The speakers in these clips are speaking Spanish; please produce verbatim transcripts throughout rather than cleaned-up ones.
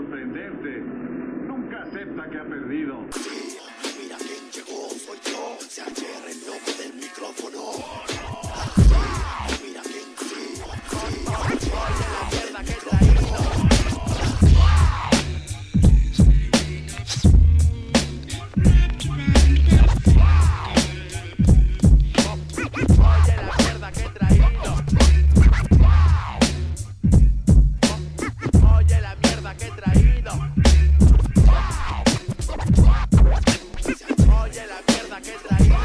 sorprenderte. Nunca acepta que ha perdido. Sí, mira quién llegó, soy yo, C H R, el loco del micrófono. Sí, mira quién, sí, sí. Oye la mierda que he traído. Oye la mierda que he traído. Oye la mierda que he traído. Oye la mierda que he traído.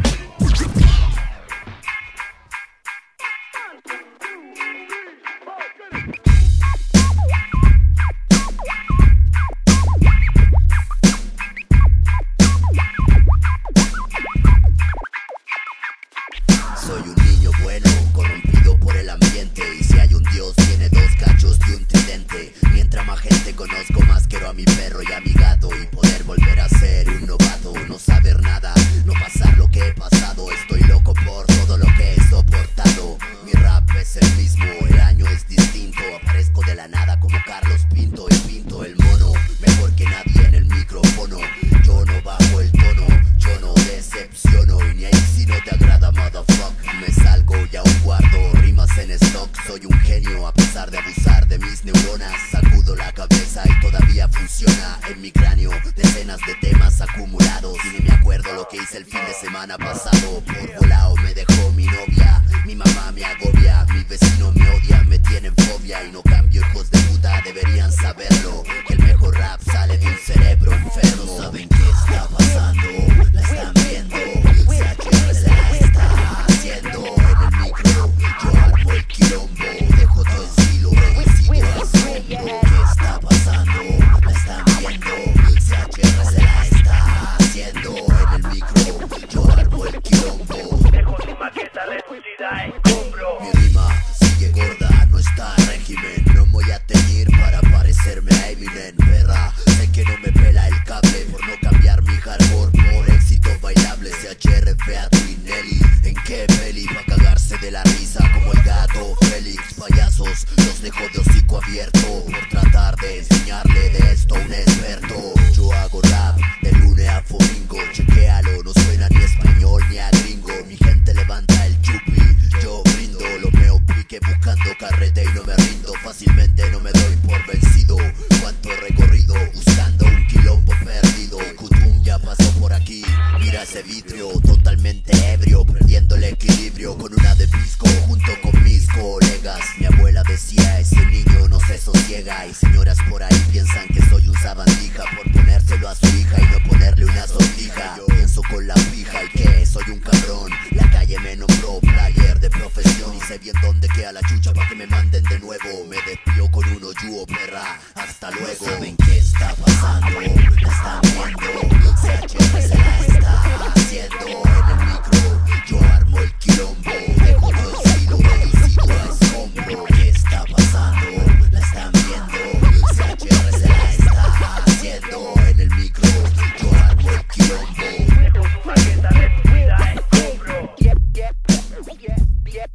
Soy un niño bueno, corrompido por el ambiente. Y si hay un Dios, tiene dos cachos y un tridente. Mientras más gente conozco, más quiero a mi perro y a mi gato. Y poder volver a ser un novato, no saber nada, no pasar lo que he pasado. Estoy loco por todo lo que he soportado. Mi rap es el mismo, el año es distinto. Aparezco de la nada como Carlos Pinto. Y pinto el mono, mejor que nadie en el micrófono. Yo no bajo el tono, yo no decepciono. Y ni ahí si no te agrada, motherfucker. Me salgo y aún guardo rimas en stock. Soy un genio a pesar de abusar de mis neuronas. Sacudo la cabeza y todavía funciona en mi cráneo decenas de temas acumulados. Y ni me acuerdo lo que hice el fin de semana pasado. Por volado me dejó mi novia, mi mamá me agobia, mi vecino me odia, me tienen fobia. Y no cambio, hijos de puta, deberían saberlo, que el mejor rap sale de un cerebro enfermo. No saben qué está pasando, la están viendo. C H R se la está haciendo en el micro. Yo armo el quilombo, dejo todo el estilo reducido a asombro. ¿Qué está pasando? La están viendo. C H R se la está haciendo en el micro. Yo armo el quilombo, dejo tu maqueta reducida en cumbro. Mi rima sigue gorda, no está en régimen. No voy a teñir para parecerme a Eminem. Perra, sé que no me pela el cable por no cambiar mi hardcore por éxito bailable. C H R, Feato y Nelly. ¿En qué peli? Pa' cagarse de la risa como el gato Félix. Payasos, los dejo de hocico abierto por tratar de enseñarle de esto a un experto. Yo hago rap de lunes a domingo. Chequéalo, no suena ni español ni a gringo. Mi gente levanta el chupi, yo brindo. Lo meo pique buscando carrete y no me rindo. Fácilmente no me doy por vencido. Cuánto recorrido buscando un quilombo perdido. Kutum ya pasó por aquí, mira ese vidrio. Totalmente ebrio, perdiendo el equilibrio con una de pisco junto con mis colegas. Mi abuela decía, ese niño no se sosiega. Y señoras por ahí piensan que soy un sabandija por ponérselo a su hija y no ponerle una sortija. Yo pienso con la fija y que soy un cabrón. La calle me nombró player de profesión y sé bien dónde queda la chucha pa' que me manden de nuevo. Me despido con uno yuo, perra, hasta luego. ¿Saben qué está pasando? La están viendo. C H R se la está haciendo en el micro. Yo armo el quilombo, dejo todo el estilo reducido a escombro. ¿Qué está pasando? La están viendo. C H R se la está haciendo en el micro. Yo armo el quilombo, dejo tu maqueta reducida en escombro. Yep, yep, yep, yep, yep,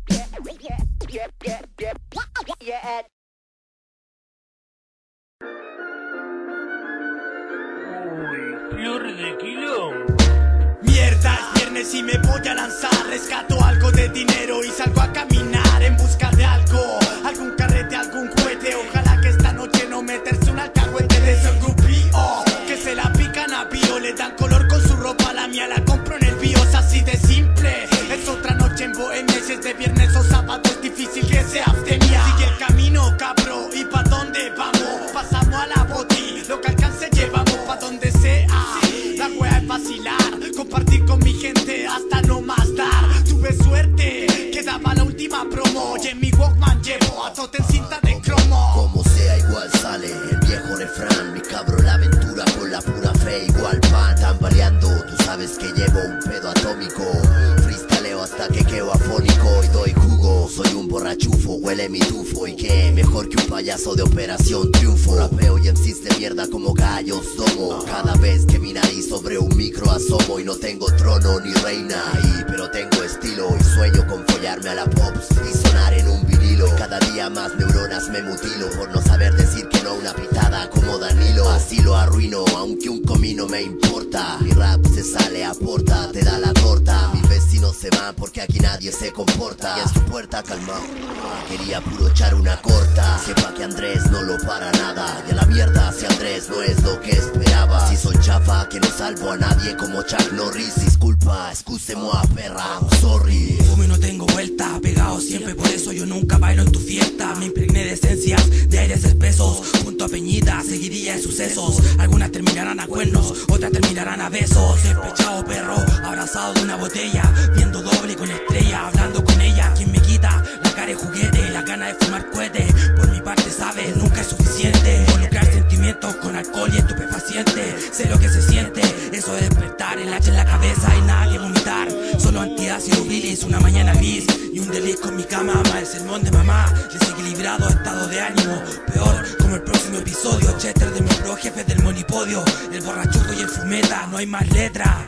yep, yep, yep, yep. Flor de quilombo. Mierda, es viernes y me voy a lanzar. Rescato algo de dinero y salgo a caminar en busca de algo. Algún carrete, algún cohete. Ojalá que esta noche no meterse un alcahuete de esos grupíos que se la pican a pío. Le dan color con su ropa, la mía la compro en el bios. Así de simple, es otra noche en Bohemia. Si es de viernes o sábado es difícil que sea abstemia. Sigue el camino, cabro, ¿y pa' dónde vamos? Pasamos a la boti, lo que alcance llevamos pa' donde sea. La wea es vacilar, compartir con mi gente hasta no más dar. Tuve suerte, quedaba la última promo y en mi Walkman llevo a todo en cinta de cromo. Como sea igual sale el viejo refrán. Mi cabro la aventura con la pura fe igual pan. Tambaleando, tú sabes que llevo un pedo atómico. Freestaleo hasta que quedo afónico y doy jugo. Soy un borrachufo, huele mi tufo. Y que mejor que un payaso de Operación Triunfo. Rapeo y M Cs de mierda como gallos domo. Cada vez que mi nariz sobre un micro asomo. Y no tengo trono ni reina ahí, pero tengo estilo y sueño con follarme a la pops y sonar en un vinilo. Cada día día más neuronas me mutilo por no saber decir que no a una pitada como Danilo. Así lo arruino, aunque un comino me importa. Mi rap se sale a porta, te da la torta. Mis vecinos se van porque aquí nadie se comporta. Y en su puerta calmado, quería puro echar una corta. Sepa que Andrés no lo para nada. Y a la mierda si Andrés no es lo que esperaba. Si soy chafa que no salvo a nadie como Chuck Norris. Disculpa, excuse-moi perra, sorry. Fumo y no tengo vuelta, pegado siempre, por eso yo nunca bailo en tu fiesta. Me impregné de esencias, de aires espesos, junto a Peñita, seguiría de sucesos. Algunas terminarán a cuernos, otras terminarán a besos. Despechado perro, abrazado de una botella, viendo doble con estrella, hablando con ella. Quien me quita la cara de juguete, la gana de fumar cohete. Por mi parte sabes, nunca es suficiente involucrar sentimientos con alcohol y estupefaciente. Sé lo que se siente, eso de despertar, el hacha en la cabeza y nada que vomitar. Solo antiácido bilis, una mañana gris y un deliz con mi cama. Más el sermón de mamá, desequilibrado estado de ánimo. Peor, como el próximo episodio. Chester de mi pro, jefe del monipodio. El borrachudo y el fumeta, no hay más letra.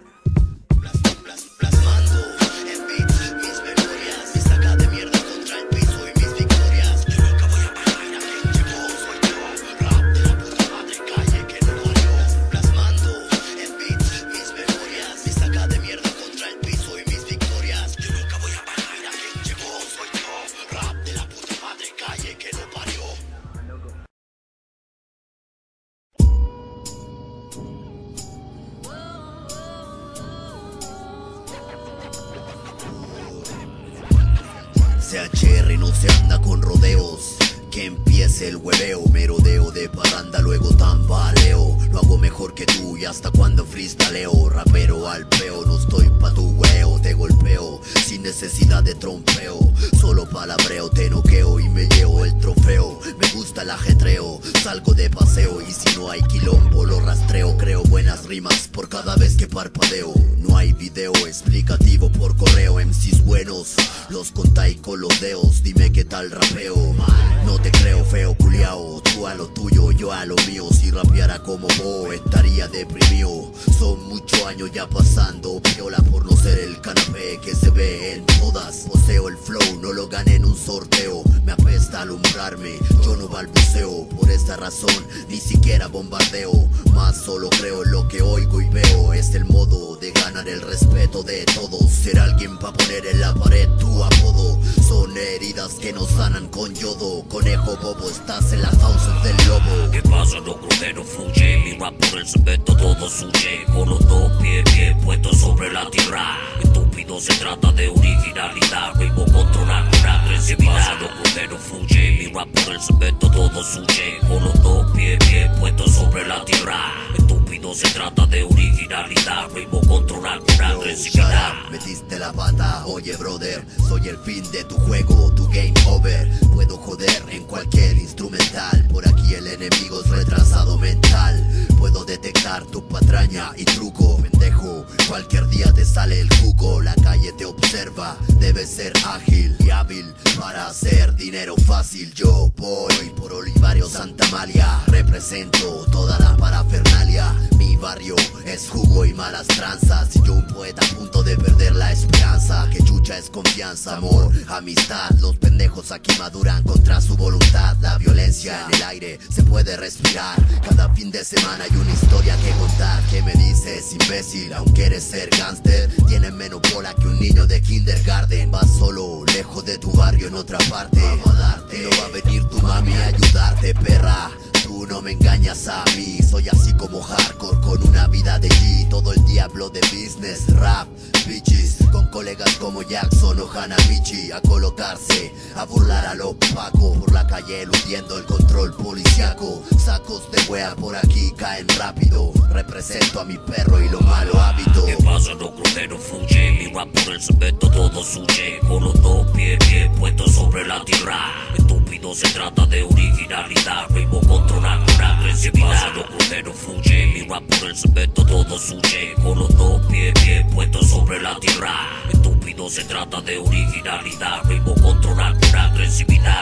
C H R no se anda con rodeos, que empiece el hueveo. Merodeo de parranda, luego tambaleo. Lo hago mejor que tú y hasta cuando freestaleo. Rapero al peo, no estoy pa' tu hueo. Te golpeo sin necesidad de trompeo. Solo palabreo, te noqueo y me llevo el trofeo. Me gusta el ajetreo, salgo de paseo. Y si no hay quilombo lo rastreo. Creo buenas rimas por cada vez que parpadeo. No hay video explicativo por correo. M Cs buenos los contáis con los dedos. Dime qué tal rapeo. No te creo feo culiao. Tú a lo tuyo, yo a lo mío. Si rapeara como vos estaría deprimido. Son muchos años ya pasando piola por no ser el canapé que se ve en todas. Poseo el flow, no lo gané en un sorteo. Me apesta alumbrarme, yo no balbuceo. Por esta razón ni siquiera bombardeo. Más solo creo en lo que oigo y veo. Es el modo de ganar el respeto de todos. Ser alguien pa' poner en la pared tu apodo. Son heridas que no sanan con yodo. Conejo bobo, estás en las fauces del lobo. ¿Qué pasa? No crucero fluye. Mi rap por el cemento todo suye. Con los dos pies bien puestos sobre la tierra. Estúpido, se trata de originalidad. Ritmo controlar con agresividad. ¿Qué pasa? No crucero fluye. Mi rap por el cemento todo suye. Con los dos pies bien puestos sobre la tierra. Estúpido, se trata de originalidad. Ritmo controlar con agresividad. Metiste la pata, oye brother. Soy el fin de tu juego, tu game over. Puedo joder en cualquier instrumental. Por aquí el enemigo es retrasado mental. Puedo detectar tu patraña y truco. Pendejo, cualquier día te sale el cuco. La calle te observa, debes ser ágil y hábil para hacer dinero fácil. Yo voy por Olivario Santa Amalia. Represento toda la parafernalia. Mi barrio es jugo y malas tranzas. Y yo un poeta a punto de perder la esperanza. Que chucha es confianza, amor, amistad. Los pendejos aquí maduran contra su voluntad. La violencia en el aire se puede respirar. Cada fin de semana hay una historia que contar. ¿Qué me dices, imbécil? Aunque eres ser gánster, tienes menos bola que un niño de kindergarten. Vas solo, lejos de tu barrio en otra parte. Vamos a darte, no va a venir tu mami a ayudarte, perra. Tú no me engañas a mí, soy así como hardcore con una vida de G. Todo el día hablo de business, rap, bitches. Con colegas como Jackson o Hanamichi. A colocarse, a burlar a los pacos. Por la calle eludiendo el control policiaco. Sacos de wea por aquí caen rápido. Represento a mi perro y lo malo hábito. ¿Qué pasa? No crucero fluye. Mi rap por el cemento todo suye. Con los dos pies bien puestos sobre la tierra. Estúpido, se trata de originalidad. Ritmo controlar con agresividad. ¿Qué pasa? No crucero fluye. Mi rap por el cemento todo suye. Con los dos pies bien puestos sobre la tierra. Estúpido, se trata de originalidad. Ritmo controlar con agresividad.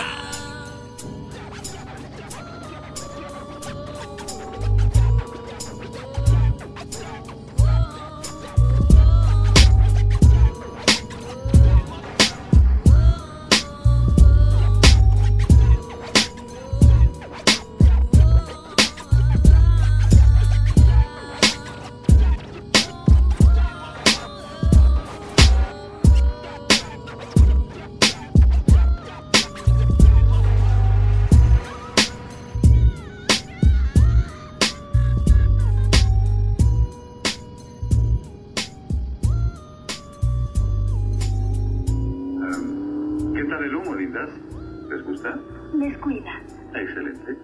¿Les gusta? Descuida. Excelente.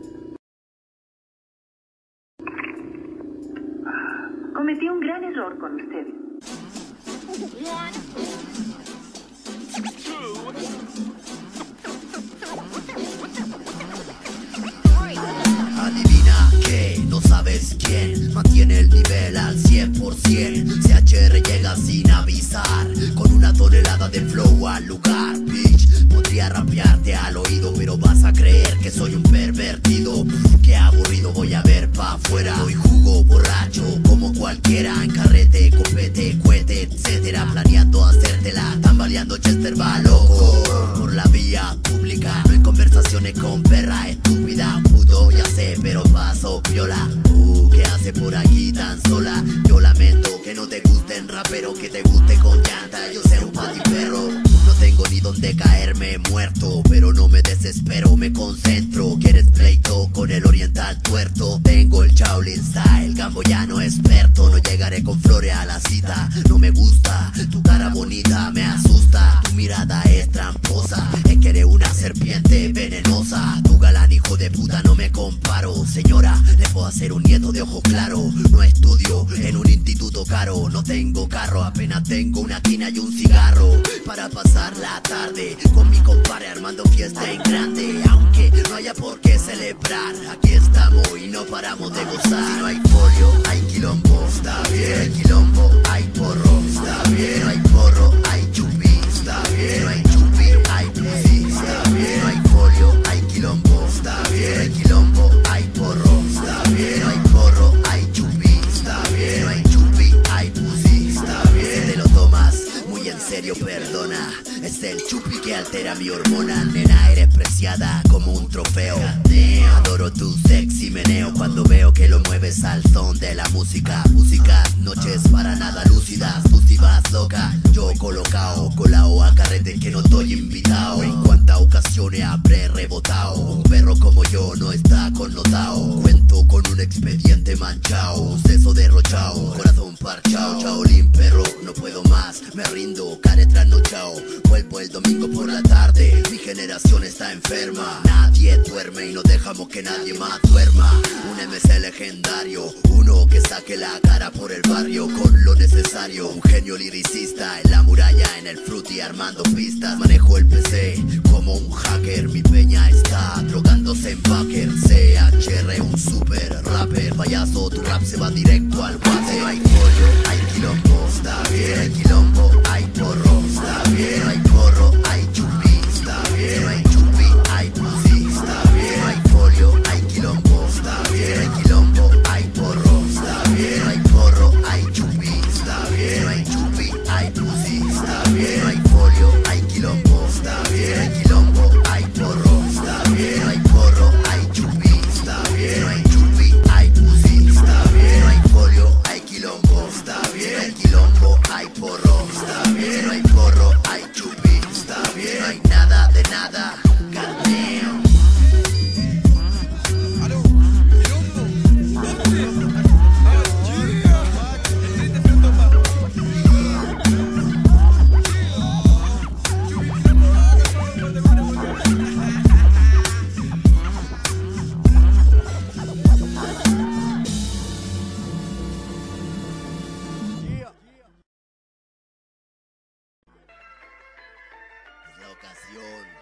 Cometí un gran error con usted. Adivina que no sabes quién mantiene el nivel al cien por cien. C H R llega sin avisar, con una tonelada de flow al lugar. Bitch, podría rapearte al oído, pero vas a creer que soy un pervertido. Qué aburrido, voy a ver pa' afuera. Doy jugo borracho como cualquiera, en carrete, copete, cohete, etcétera. Planeando hacértela, tambaleando Chester va loco por la vía pública. No hay conversaciones con perra estúpida. Puto, ya sé, pero paso viola. Uh, ¿qué hace por aquí tan sola? Yo lamento que no te guste en rap, pero que te guste con llanta. Yo sé un patiperro, no tengo ni donde caerme muerto, pero no me desespero, me concentro. ¿Quieres pleito con el oriental tuerto? Tengo el Shaolin style, gamboyano experto. No llegaré con flores a la cita. No me gusta tu cara bonita, me asusta. Tu mirada es tramposa, es que eres una serpiente venenosa. Tu galán hijo de puta no me comparo. Señora, le puedo hacer un nieto de ojo claro. No estudio en un instituto caro. No tengo carro, apenas tengo una tina y un cigarro para pasar la tarde con mi compadre armando fiesta en grande. Aunque no haya por qué celebrar, aquí estamos y no paramos de gozar. Si no hay folio, hay quilombo, está bien. Si no hay quilombo, hay porro, está bien. Si no hay porro, hay chupi, está bien. Si no hay chupi, hay pussy, está bien. Si no hay folio, hay quilombo, está bien. Si no hay quilombo, hay porro, está bien. Si no hay porro, hay chupi, está bien. Si no hay chupi, hay pussy, está bien. Si te lo tomas muy en serio, perdona. Es el chupi que altera mi hormona. Nena, eres preciada como un trofeo. Adoro tu sexy meneo cuando veo que lo mueves al son de la música. Música, noches para nada lúcidas. Tú si vas loca, yo colocao, colao a carrete que no estoy invitado. En cuántas ocasiones habré rebotado. Un perro como yo no está connotado. Cuento con un expediente manchao, un seso derrochao, corazón parchao. Shaolin perro, no puedo más, me rindo, care trasnochao. Vuelvo el domingo por la tarde, mi generación está enferma. Nadie duerme y no dejamos que nadie más duerma. Un M C legendario, uno que saque la cara por el barrio con lo necesario. Un genio liricista en la muralla, en el fruity armando pistas. Manejo el P C como un hacker, mi peña está drogándose en backer. C H R, un super rapper, payaso, tu rap se va directo al water. Si no hay pollo, hay quilombo, está bien. Si no hay quilombo, hay porro, está bien. Si no hay porro, hay chupi, está bien. Si no hay chupi, hay pussy, está bien. Si no hay folio, hay quilombo, está bien. Si no hay quilombo, hay porro, está bien. Si no hay porro, hay chupi, está bien. Si no hay chupi, hay pussy, está bien. Si no hay folio, hay quilombo, está bien. Si no hay quilombo, hay porro, está bien. Si no hay porro, hay chupi, está bien. Si no hay chupi, hay pussy, está bien. Si no hay folio, hay quilombo, está bien. Si no hay quilombo, hay porro, está bien. Si no hay porro, hay chupi, está bien. Si no hay nada de nada, goddamn. Ocasión.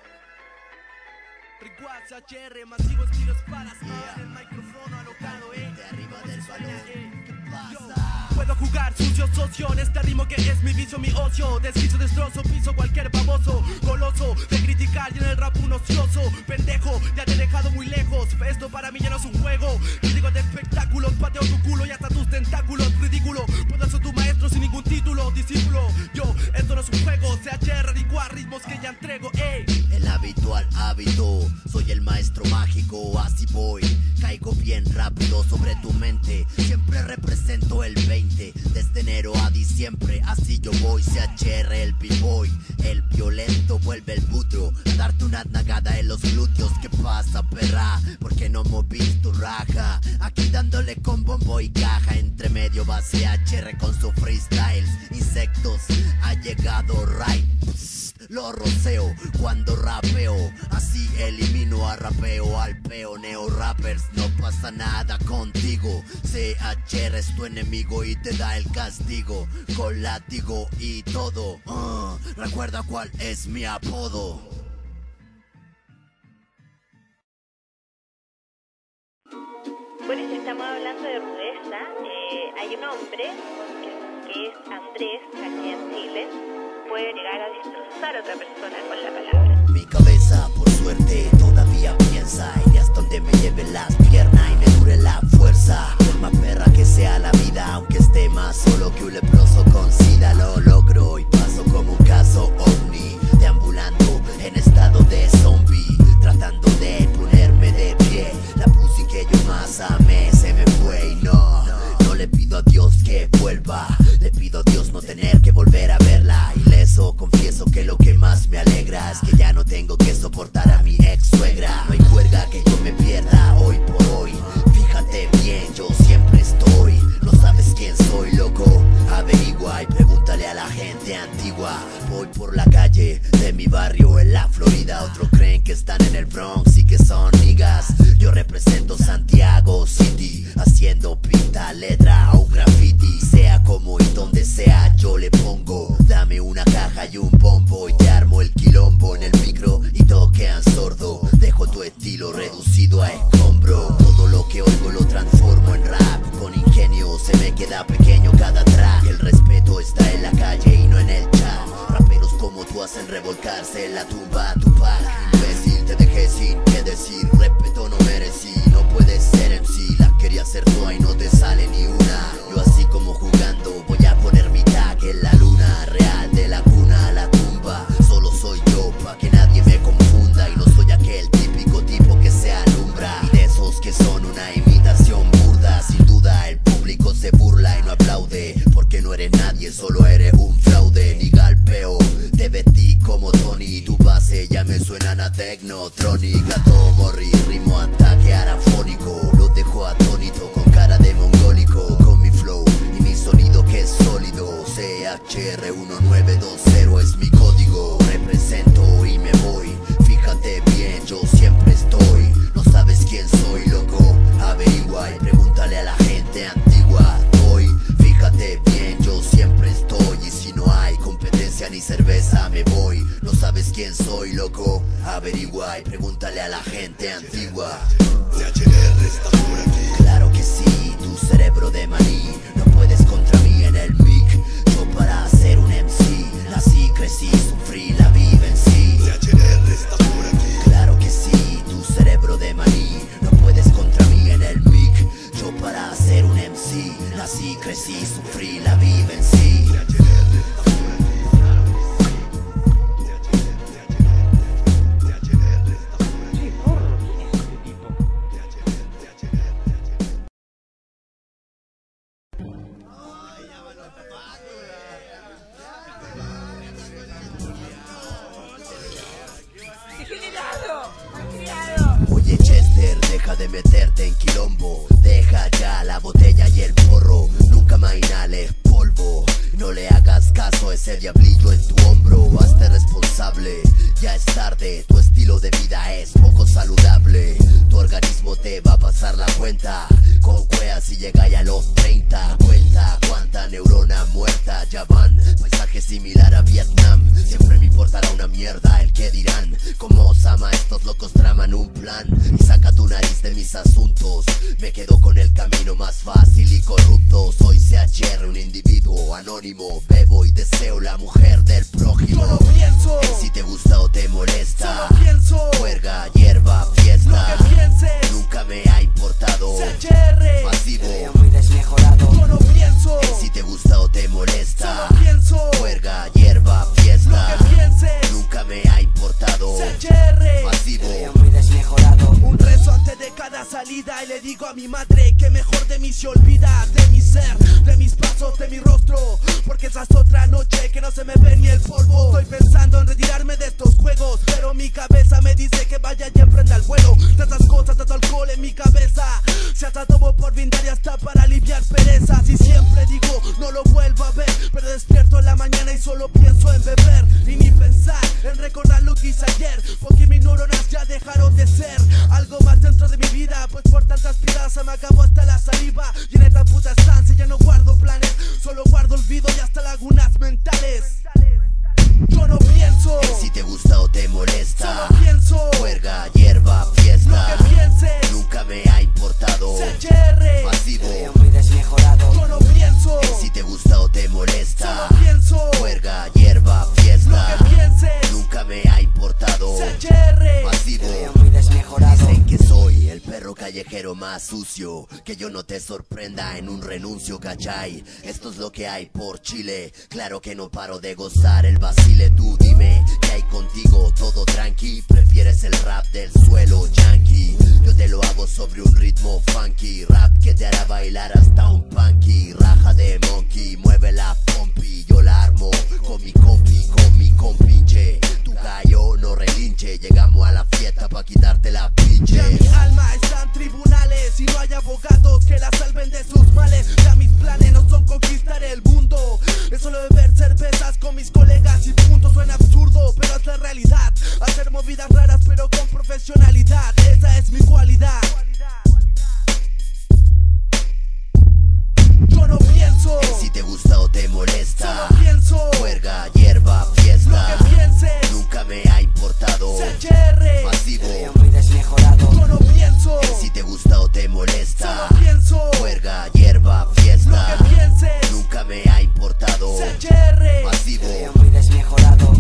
C H R, masivos tiros para yeah. El micrófono alocado, eh. De arriba del balón, ¿qué pasa? Yo puedo jugar sucio, socio, en este ritmo que es mi vicio, mi ocio. Desquicio, destrozo, piso cualquier baboso. Goloso de criticar y en el rap un ocioso. Pendejo, ya te he dejado muy lejos. Esto para mí ya no es un juego. Crítico de espectáculos, pateo tu culo y hasta tus tentáculos. Ridículo, puedo ser tu maestro sin ningún título. Discípulo, yo, esto no es un juego. C H R, igual ritmos que ya entrego, ey. El habitual hábito, soy el maestro mágico, así voy. Caigo bien rápido sobre tu mente. Siempre represento el veinte, desde enero a diciembre, así yo voy. C H R, el b-boy, el violento vuelve el butro a darte una nagada en los glúteos. ¿Qué pasa, perra? Porque no movís tu raja. Aquí dándole con bombo y caja. Entre medio va C H R con su freestyles. Insectos, ha llegado right. Psst, lo roceo cuando rapeo. a rapeo al peo, neo rappers, no pasa nada contigo. C H R es tu enemigo y te da el castigo, con látigo y todo. Uh, recuerda cuál es mi apodo. Bueno, si estamos hablando de rudeza, eh, hay un hombre que, que es Andrés, aquí en Chile, puede llegar a destrozar a otra persona con la palabra. Mi cabeza, por suerte, todavía piensa, y hasta donde me lleven las piernas y me dure la fuerza. Por más perra que sea la vida, aunque esté más solo que un leproso con sida, lo logro y paso como un caso ovni, deambulando en estado de zombie, tratando de ponerme de pie. La pussy que yo más amé se me fue y no, no le pido a Dios que vuelva, le pido a Dios no tener que volver a verla. Ileso, confieso que lo que más me alegra es que ya no tengo que soportar a mi ex suegra. No hay juerga que yo me pierda hoy por hoy, fíjate bien, yo siempre estoy. No sabes quién soy, loco, averigua y pregúntale a la gente antigua. Voy por la calle de mi barrio en la Florida, otros creen que están en el Bronx y que son niggas. Yo represento Santiago City, haciendo pinta, letra o graffiti. Sea como y donde sea yo le pongo, dame una caja y un bombo y te armo el quilombo en el micro y todos quedan sordo. Dejo tu estilo reducido a escombro, todo lo que oigo lo transformo en rap. Con ingenio se me queda pequeño cada track. El respeto está en la calle y no en el chat. Raperos como tú hacen revolcarse en la tumba a tu pack. Imbécil, te dejé sin qué decir, respeto no merecí. No puedes ser M C, las quería hacer tú y no te sale ni una. Yo así como jugando voy a poner mi tag en la luna real, de la cuna a la tumba. Solo soy yo pa' que nadie me confunda, y no soy aquel típico tipo que se alumbra, y de esos que son una imitación burda. Sin duda el público se burla y no aplaude, porque no eres nadie, solo eres un fraude. Ni galpeo, te vestí como Tony, tu base ya me suenan a Technotronic. Gato morri, ritmo ataque arafónico, los dejo atónito con cara de mongólico. Con mi flow y mi sonido que es sólido, C H R uno nueve dos cero es mi código. Represento y me voy, fíjate bien, yo siempre estoy. No sabes quién soy, loco, averigua y pregúntale a la gente antigua. Doy, fíjate bien, yo siempre estoy, y si no hay competencia ni cerveza me voy. No sabes quién soy, loco, averigua y pregúntale a la gente antigua. C H R está por aquí. Claro que sí, tu cerebro de maní, no puedes contra mí en el mic. Yo para ser un M C nací, crecí, sufrí, la vivencí. C H R está por aquí. Claro que sí, tu cerebro de maní, no puedes contra mí en el mic. Yo para ser un M C nací, crecí, sufrí, la vivencí. C H R está por aquí. Oye Chester, deja de meterte en quilombo, deja ya la botella y el porro. Nunca más inhales polvo, no le hagas caso a ese diablillo en tu hombro. Hazte responsable, ya es tarde, tu estilo de vida es poco saludable. Tu organismo te va a pasar la cuenta, con cueas si llegáis a los treinta. Cuenta cuánta neurona muerta ya van, paisaje similar a Vietnam. Siempre me importará una mierda el que dirán. Como Osama estos locos traman un plan, y saca tu nariz de mis asuntos. Me quedo con el camino más fácil y corrupto. Soy C H R, un individuo anónimo, bebo y deseo la mujer del prójimo. Solo pienso, si te gusta o te molesta, solo pienso, juerga, hierba, fiesta. Lo que pienses, nunca me ha importado. C H R, masivo, muy desmejorado. Solo pienso, si te gusta o te molesta, solo pienso, juerga, hierba, fiesta. Lo que pienses, nunca me ha importado. C H R, masivo, muy desmejorado. Un rezo antes de cada salida y le digo a mi madre que mejor de mí se olvida. De mi ser, de mis pasos, de mi rostro, porque esa es otra noche que no se me ve ni el polvo. Estoy pensando en retirarme de estos juegos, pero mi cabeza me dice que vaya y emprenda el vuelo. Tantas cosas, tanto alcohol en mi cabeza, se hasta tomo por brindar y hasta para aliviar perezas. Y siempre digo, no lo vuelvo a ver, pero despierto en la mañana y solo pienso en beber. Y ni pensar en recordar lo que hice ayer, porque mis neuronas ya de dejaron de ser algo más dentro de mi vida, pues por tantas piedras se me acabó hasta la saliva. Y en esta puta estancia ya no guardo planes, solo guardo olvido y hasta lagunas mentales. Yo no pienso si te gusta o te molesta, solo pienso juerga, hierba, fiesta. Lo que pienses nunca me ha importado. C H R Masivo, muy desmejorado. yo no pienso si te gusta o te molesta, solo pienso juerga, hierba, fiesta. Lo que pienses nunca me ha importado. C H R Masivo, muy desmejorado. dicen que soy el perro callejero más sucio, que yo no te sorprenda en un renuncio, ¿cachai? Esto es lo que hay por Chile, claro que no paro de gozar el vacile. Tú dime, ¿qué hay contigo? Todo tranqui, prefieres el rap del suelo yankee. Yo te lo hago sobre un ritmo funky, rap que te hará bailar hasta un punky. Raja de monkey, mueve la pompi, yo la armo con mi compi, con mi compinche. Tu gallo no relinche, llegamos a la fiesta pa' quitarte la pinche. Ya mi alma está en tribunales y no hay abogados que la salven de sus males. Ya mis planes no son conquistar el mundo, es solo beber cervezas con mis colegas y punto. Suena absurdo, pero es la realidad. Hacer movidas raras pero con profesionalidad, esa es mi cualidad. Yo no pienso si te gusta o te molesta, solo pienso juerga, hierba, fiesta. Lo que pienses nunca me ha importado. C H R Masivo, muy desmejorado. yo no pienso si te gusta o te molesta, solo pienso juerga, hierba, fiesta. Lo que pienses nunca me ha importado. C H R Masivo, muy desmejorado.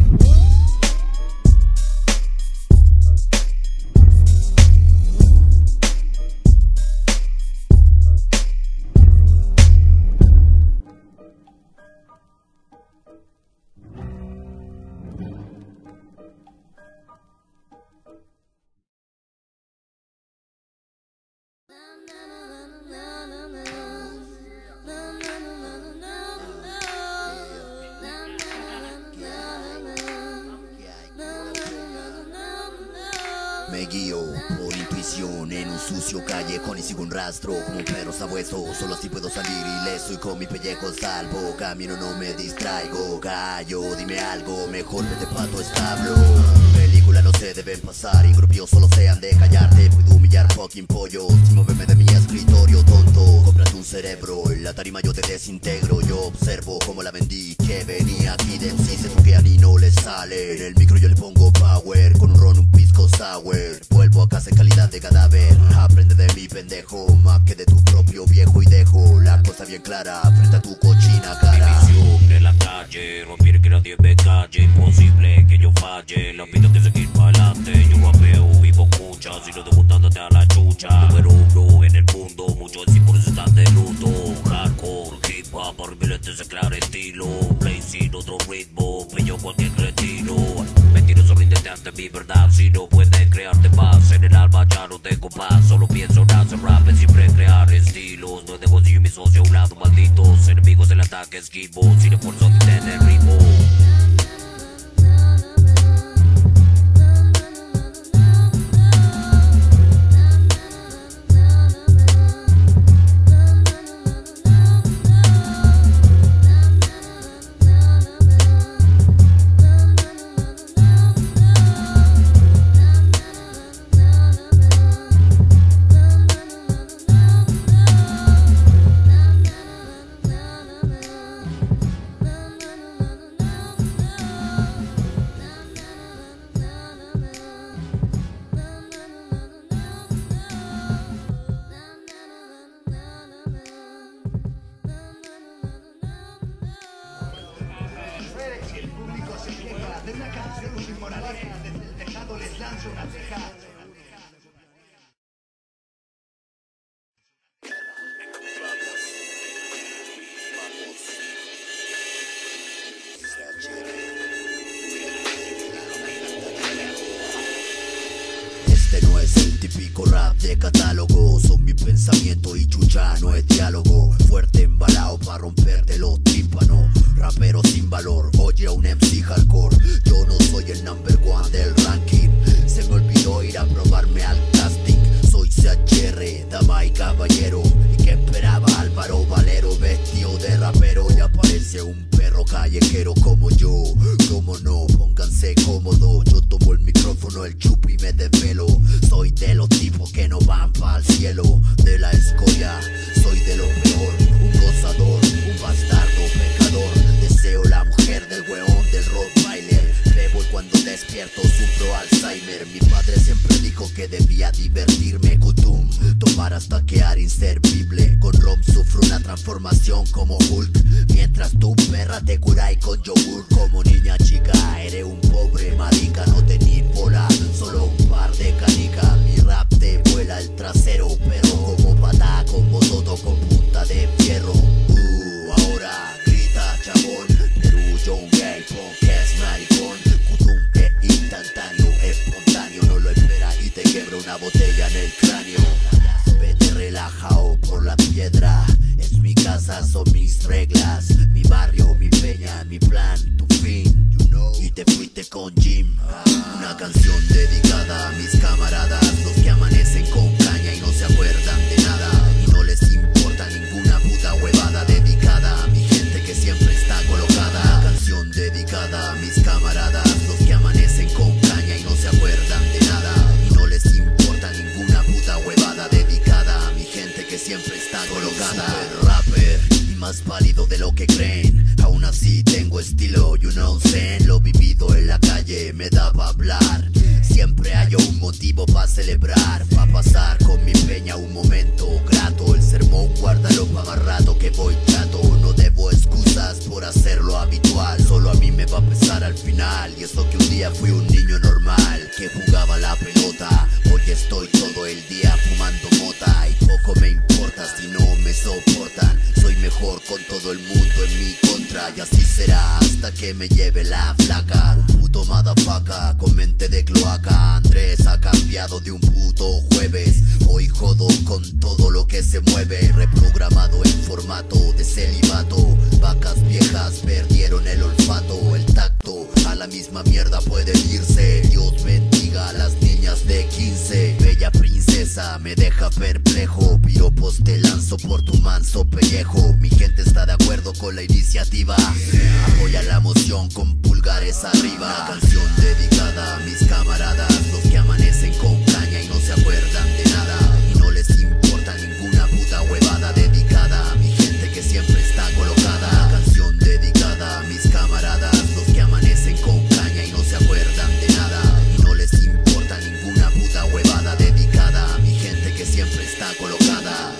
me guío por intuición en un sucio callejón y sigo un rastro como un perro sabueso. Solo así puedo salir ileso y con mi pellejo salvo. Camino, no me distraigo. Gallo, dime algo, mejor vete pa' tu establo. Película no se deben pasar, ingrupios solo sean de callarte. Puedo humillar fucking pollos sin moverme de mi escritorio, tonto. Cómprate un cerebro, en la tarima yo te desintegro. Yo observo cómo la vendí, que venía aquí de sí se truquean y no le sale. En el micro yo le pongo power, con un ron, un pisco sour. Vuelvo a casa en calidad de cadáver. Aprende de mi pendejo, más que de tu propio viejo. Y dejo la cosa bien clara frente a tu cochina cara. División de la calle, no quiere que nadie me calle. Imposible que yo falle, la vida de seguir para adelante. Yo rapeo, vivo muchas y no debutándote a la chucha. Número uno en el mundo, muchos así por eso están de luto. Hardcore, hip hop, por mi lente se clara estilo. Blazing, otro ritmo, bello cualquier cretino. Mentiroso, ríndete ante mi verdad. Si no puedes crearte paz, en el alma ya no tengo paz. Solo pienso en hacer rap, en siempre crear estilos. No dejo yo y mi socio a un lado, malditos enemigos del ataque esquivo. Sin esfuerzo ni tener ritmo. Este no es el típico rap de catálogo, son mi pensamiento y chucha, no es diálogo. Fuerte embalado para romperte los tímpanos, rapero sin valor, oye a un M C hardcore. Yo no soy el number one del ranking, se me olvidó ir a probarme al casting. Soy C H R, dama y caballero, y que esperaba Álvaro Valero, vestido de rapero. Y aparece un perro callejero como yo, como no, pónganse cómodos. Yo tomo el micrófono, el chupi me desvelo. pelo. Soy de los tipos que no van pa'l cielo. De la escoria, soy de lo peor. Un gozador, un bastardo, pecador. Deseo la mujer del weón del Rottweiler. Bebo y cuando despierto sufro Alzheimer. Mi padre siempre dijo que debía divertirme. Kutum, tomar hasta quedar inservible. Con rom sufro una transformación como Hulk. Mientras tu perra te cura y con yogur. Como niña chica, eres un pobre marica. No tenís bola, solo un par de canicas. Mi rap te vuela el trasero. Perro como patá, como todo con punta de fierro. Uh, ahora grita chabón. Perú, John Gay, punk es maricón. Kutum es instantáneo, espontáneo. No lo espera y te quiebra una botella en el cráneo. Vete relajado por la piedra. Es mi casa, son mis reglas. Mi barrio, mi peña, mi plan, tu fin. Y te fuiste con Jim. Una canción dedicada a mis camaradas. Los que amanecen con caña y no se acuerdan de nada. Y no les importa ninguna puta huevada. Dedicada a mi gente que siempre está colocada. Canción dedicada a mis camaradas. Los que amanecen con caña y no se acuerdan de nada. Y no les importa ninguna puta huevada. Dedicada a mi gente que siempre está colocada. Super rapper y más pálido de lo que creen. Aún así tengo estilo, you know saying. Lo vivido en la calle me da pa' hablar. Siempre hay un motivo pa' celebrar. Pa' pasar con mi peña un momento grato. El sermón guárdalo pa' más rato que voy chato. No debo excusas por hacer lo habitual. Solo a mí me va a pesar al final. Y eso que un día fui un niño normal que jugaba la pelota. Hoy estoy todo el día fumando mota. Y poco me importa si no me soportan. Soy mejor con todo el mundo en mi contra. Y así será hasta que me lleve la flaca. Un puto motherfucker con mente de cloaca. Andrés ha cambiado de un puto jueves. Hoy jodo con todo lo que se mueve. Reprogramado en formato de celibato. Vacas viejas perdieron el olfato. El tacto a la misma mierda puede irse. Dios bendiga a las niñas de quince. Bella princesa me deja perplejo. Piropos te lanzo por tu manso pellejo. Mi gente está de acuerdo con la iniciativa. Apoya la moción con pulgares arriba. Canción dedicada a mis camaradas. Los que amanecen con caña y no se acuerdan de nada. Y no les importa ninguna puta huevada. Dedicada a mi gente que siempre está colocada. Canción dedicada a mis camaradas. Los que amanecen con caña y no se acuerdan de nada. Y no les importa ninguna puta huevada. Dedicada a mi gente que siempre está colocada.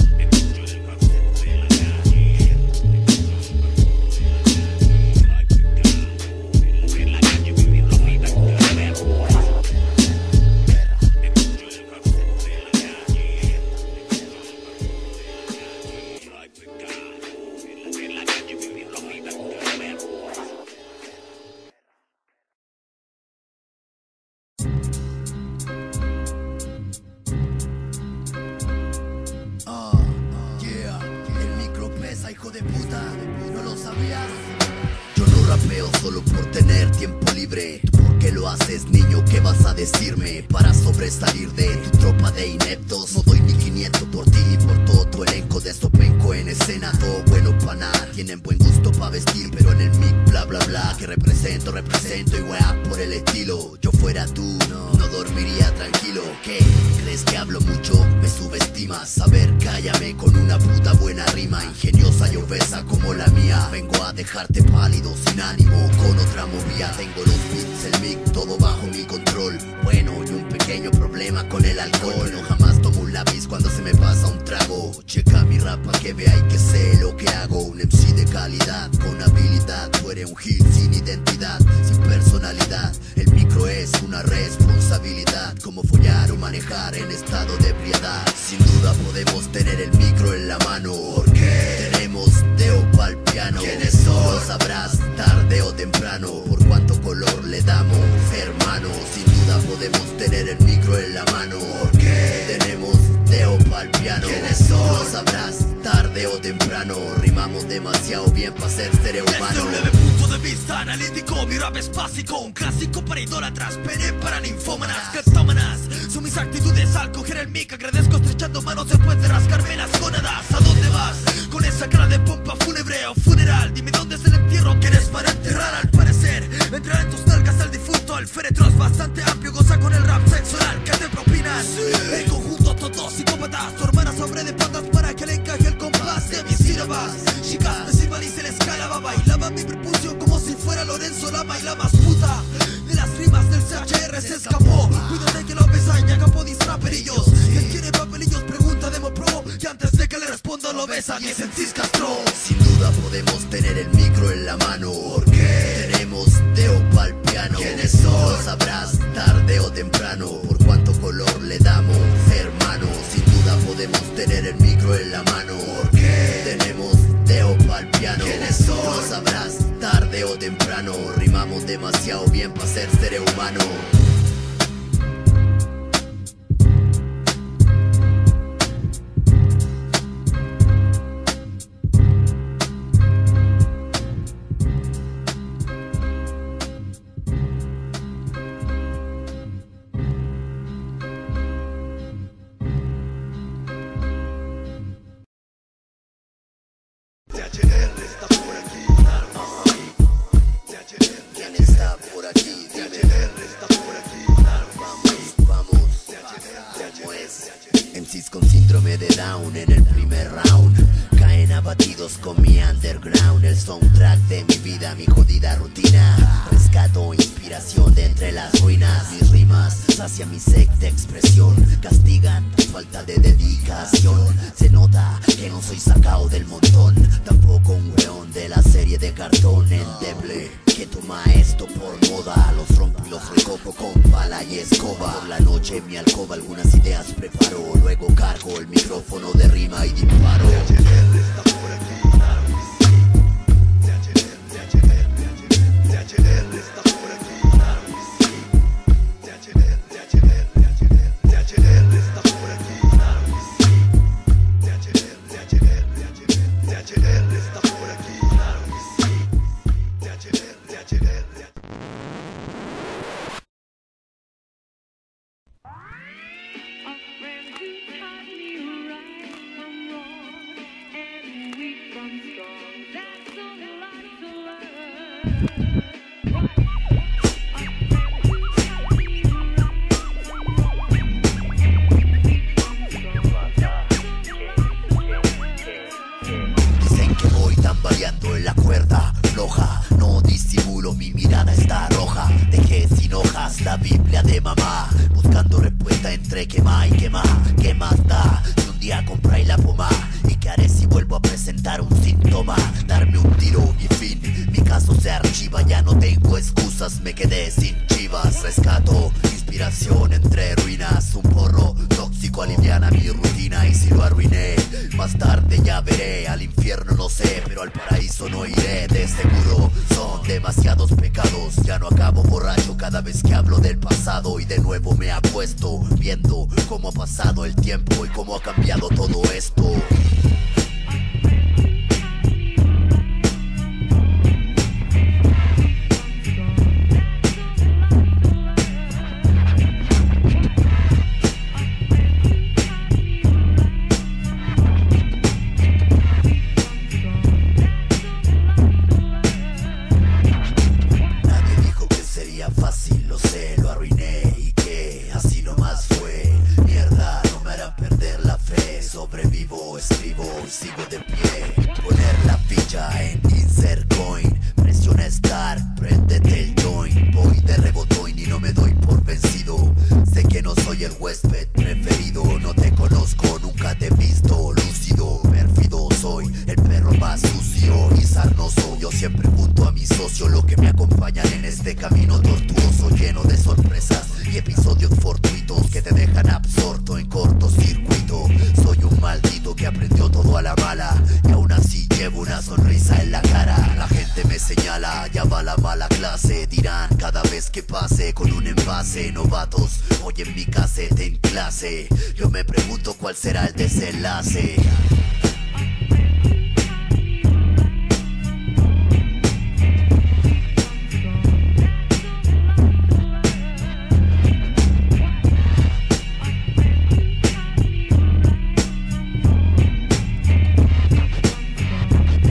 Hijo de puta, ¿no lo sabías? Yo no rapeo solo por tener tiempo libre. ¿Tú por qué lo haces, niño? ¿Qué vas a decirme? Para sobresalir de tu tropa de ineptos. No doy ni quinientos por ti ni por todo tu elenco de sopenco en escena. Todo bueno pa' nada, tienen buen gusto pa' vestir, pero en el mic bla bla bla. Que represento, represento y weá por el estilo. Yo fuera tú, no, no dormiría tranquilo. ¿Qué? ¿Crees que hablo mucho? Me subestimas. A ver, cállame con una puta buena rima. Ingeniosa y obesa como la mía. Vengo a dejarte pálido, sin ánimo, con otra movida. Tengo los beats, el mic, todo bajo mi control. Bueno, y un pequeño problema con el alcohol. No jamás tomo un lápiz cuando se me pasa un trago. Checa mi rap pa' que vea y que sé lo que hago. Un M C de calidad, con habilidad. Tú eres un hit sin identidad, sin personalidad. El micro es una responsabilidad, como follar o manejar en estado de ebriedad. Sin duda podemos tener el micro en la mano, porque tenemos deo pa'l piano. ¿Quiénes son? Lo sabrás tarde o temprano, por cuánto color le damos, hermano. Sin duda podemos tener el micro en la mano, porque tenemos deo pa'l piano. ¿Quiénes son? Lo sabrás tarde o temprano. Rimamos demasiado bien para ser ser humano. Desde un leve punto de vista analítico, mi rap es básico. Un clásico para idólatras, pene para ninfómanas, cleptómanas. Son mis actitudes al coger el mic. Agradezco estrechando manos después de rascarme las gónadas. ¿A dónde vas? Con esa cara de pompa fúnebre o funeral. Dime dónde es el entierro que eres para enterrar. Al parecer, entrar en tus nalgas al difunto cierto, el féretro es bastante amplio, goza con el rap sexual que te propinan. En conjunto todos psicópatas, tu hermana sobre de patas para que le encaje el compás de mis sílabas. Chicas me silban y se les calaba, bailaba mi prepucio como si fuera Lorenzo Lama y la más puta de las rimas del C H R se escapó. Cuídate que lo besan y haga podis raperillos. Si él quiere papelillos pregunta Demo Pro, y antes de que le responda lo besan y es en Cis Castro. Sin duda podemos tener el micro en la mano, porque tenemos deo pa'l piano. ¿Quiénes son? Lo sabrás tarde o temprano, por cuánto color le damos, hermano. Sin duda podemos tener el micro en la mano, porque tenemos deo pa'l piano. ¿Quiénes son? Lo sabrás tarde o temprano, rimamos demasiado bien para ser ser humano. M Cs con síndrome de Down en el primer round caen abatidos con mi underground. El soundtrack de mi vida, mi jodida rutina. Rescato inspiración de entre las ruinas. Mis rimas hacia mi sed de expresión castigan falta de dedicación. Se nota que no soy sacado del montón, tampoco un weón de la serie de cartón endeble que toma esto por moda. Los rompo y los recojo con pala y escoba. Por la noche en mi alcoba algunas ideas preparo, luego cargo el micrófono de rima y disparo. Dicen que voy tambaleando en la cuerda floja, no disimulo, mi mirada está roja. Dejé sin hojas la Biblia de mamá, buscando respuesta entre quema y quema. ¿Qué más da si un día compré la poma? ¿Y qué haré si vuelvo a presentar un síntoma? Darme un tiro y fin, mi caso se archiva. Ya no tengo excusas, me quedé sin chivas. Rescato inspiración entre ruinas, un porro tóxico aliviana mi rutina. Y si lo arruiné, más tarde ya veré. Al infierno no sé, pero al paraíso no iré. De seguro son demasiados pecados, ya no acabo borracho cada vez que hablo del pasado. Y de nuevo me apuesto viendo cómo ha pasado el tiempo y cómo ha cambiado todo esto. Sobrevivo, escribo y sigo de pie. Poner la ficha en insert coin, presiona start, préndete el joint. Voy de rebotón y no me doy por vencido. Sé que no soy el huésped preferido, no te conozco, nunca te he visto lúcido. Pérfido soy, el perro más sucio y sarnoso. Yo siempre junto a mi socio, lo que me acompañan en este camino tortuoso, lleno de sorpresas y episodios fortuitos que te dejan absorto en cortocircuito. Soy un maldito que aprendió todo a la mala y aún así llevo una sonrisa en la cara. La gente me señala, ya va la mala clase. Dirán cada vez que pase con un envase. Novatos, hoy en mi casete en clase. Yo me pregunto cuál será el desenlace.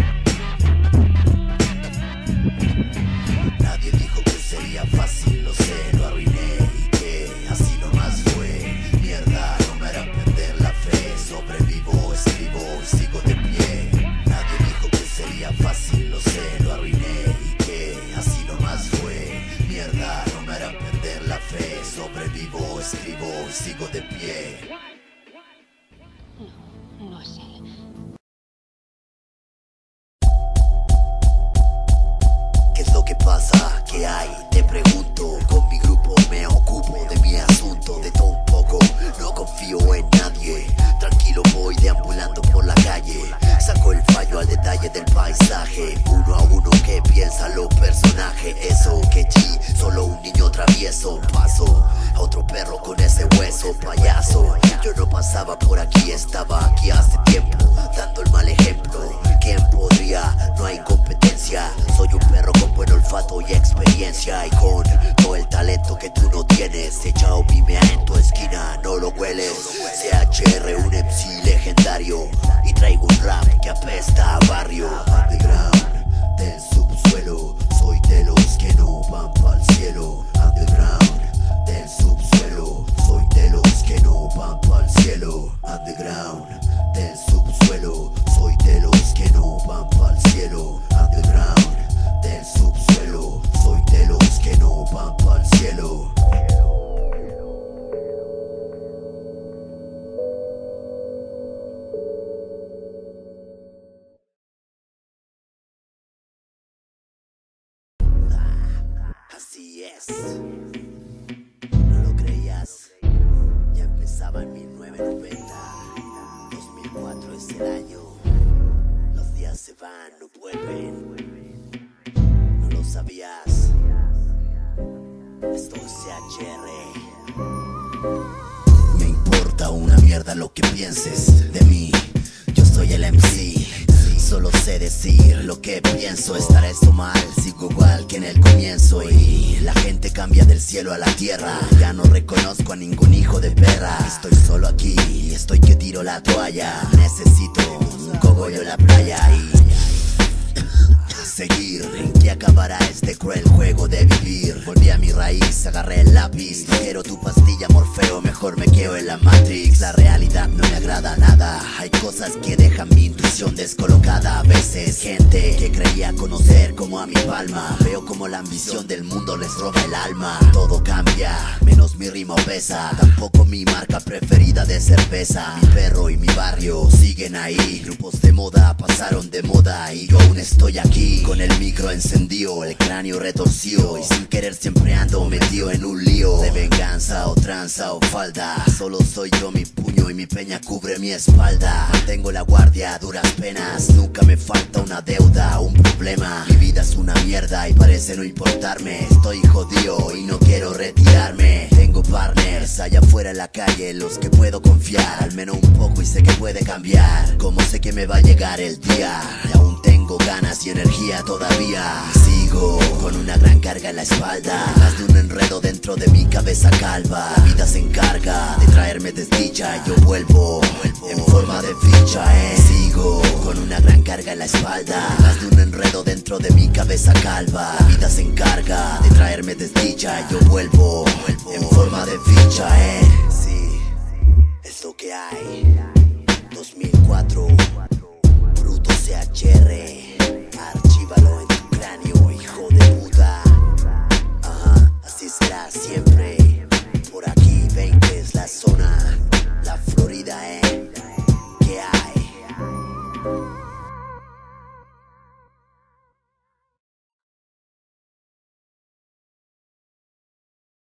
Nadie dijo que sería fácil, lo sé. sigo de pie. No, no es él. ¿Qué es lo que pasa? ¿Qué hay? Te pregunto. Con mi grupo me ocupo de mi asunto, de todo un poco. No confío en nadie. Tranquilo voy deambulando por la calle. Saco el fallo al detalle del paisaje. Uno a uno que piensa los personajes. Eso que G, solo un niño travieso. Paso a otro perro con ese hueso payaso. Yo no pasaba por aquí, estaba aquí hace tiempo, dando el mal ejemplo. ¿Quién podría? No hay competencia. Soy un perro con buen olfato y experiencia, y con todo el talento que tú no tienes. Echao pimea en tu esquina, no lo hueles. C H R, un M C legendario, y traigo un rap que apesta a barrio. Underground, del subsuelo, soy de los que no van pa'l cielo. Underground, del subsuelo, soy de los que no van pa'l cielo. Underground, del subsuelo, soy de los que no van pa'l cielo. Underground, del subsuelo, soy de los que no van pa'l cielo. Así es, no lo creías, ya empezaba en mil novecientos noventa, dos mil cuatro es el año, los días se van, no vuelven, no lo sabías, esto es C H R. Me importa una mierda lo que pienses de mí, yo soy el M C. Solo sé decir lo que pienso. Estará esto mal, sigo igual que en el comienzo. Y la gente cambia del cielo a la tierra. Ya no reconozco a ningún hijo de perra. Estoy solo aquí, estoy que tiro la toalla. Necesito un cogollo en la playa y seguir. ¿En qué acabará este cruel juego de vivir? Volví a mi raíz, agarré el lápiz. No quiero tu pastilla, Morfeo, mejor me quedo en la Matrix. La realidad no me agrada nada. Hay cosas que dejan mi intuición descolocada. A veces gente que creía conocer como a mi palma. Veo como la ambición del mundo les roba el alma. Todo cambia, menos mi rima obesa. Tampoco mi marca preferida de cerveza. Mi perro y mi barrio siguen ahí. Grupos de moda pasaron de moda y yo aún estoy aquí. Con el micro encendido, el cráneo retorcido, y sin querer siempre ando metido en un lío de venganza o tranza o falda. Solo soy yo, mi puño y mi peña cubre mi espalda. Mantengo la guardia a duras penas, nunca me falta una deuda o un problema. Mi vida es una mierda y parece no importarme. Estoy jodido y no quiero retirarme. Tengo partners allá afuera en la calle, los que puedo confiar, al menos un poco, y sé que puede cambiar. Como sé que me va a llegar el día, y aún tengo ganas y energía todavía. Sigo con una gran carga en la espalda, más de un enredo dentro de mi cabeza calva. La vida se encarga de traerme desdicha y yo vuelvo en forma de ficha, eh. Sigo con una gran carga en la espalda, más de un enredo dentro de mi cabeza calva. La vida se encarga de traerme desdicha y yo vuelvo en forma de ficha, eh. Sí, es lo que hay. dos mil cuatro, Bruto C H